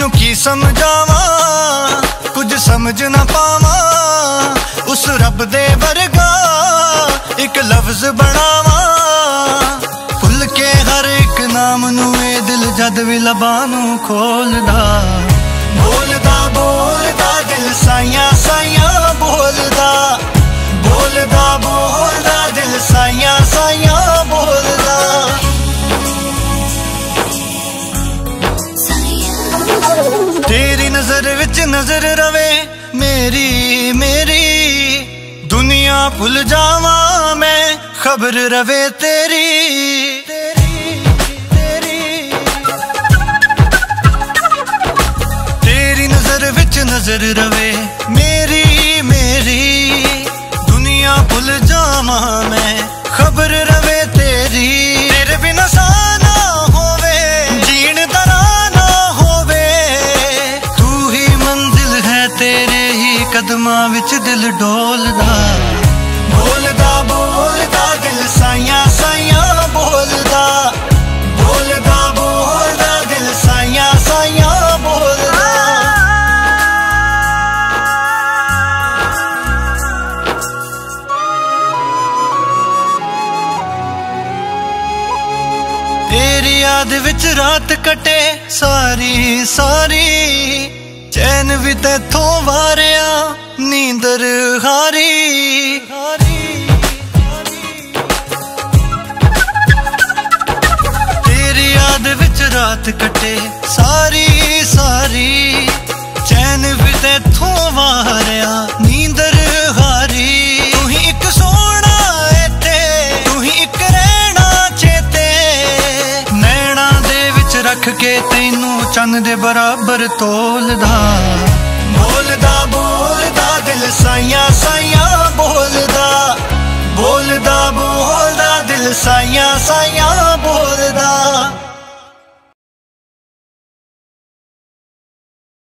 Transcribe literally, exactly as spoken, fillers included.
तेनू की समझावा कुछ समझ ना पावा। उस रब दे वर्गा एक लफ्ज बनावा। भुल के हर एक नाम नू ए दिल जद भी लबां नू खोलदा। बोलदा बोलदा दिल साइयां साइयां बोलदा। बोलदा बोलदा दिल साइयां साइयां बोलदा। तेरी नजर विच नजर रवे मेरी मेरी। दुनिया भुल जावा मैं खबर रवे तेरी तेरी तेरी। तेरी नजर विच नजर रवे मेरी मेरी। दुनिया भुल जावा मैं खबर रवे तेरी। तेरे बिना सा ना होवे जीण दा ना होवे। तू ही मंजिल है तेरे ही कदमां विच दिल डोलदा। बोलदा बोलदा दिल साइयां साइयां बोलदा। बोलदा बोलदा दिल साइयां साइयां बोलदा। तेरी याद विच रात कटे सारी सारी। चैन भी तैथों वारिया नींदर हारी हारी। तेरी याद विच रात कटे सारी सारी। चैन भी तैथों वारिया नींदर हारी। तू ही एक सोना इत्थे तू ही एक रहना चेते। नैना दे विच रख के तैनू चंद दे बराबर तोलदा। बोलदा बोलदा दिल साइयां साइयां बोलदा। बोलदा बोलदा दिल साइयां साइयां बोलदा।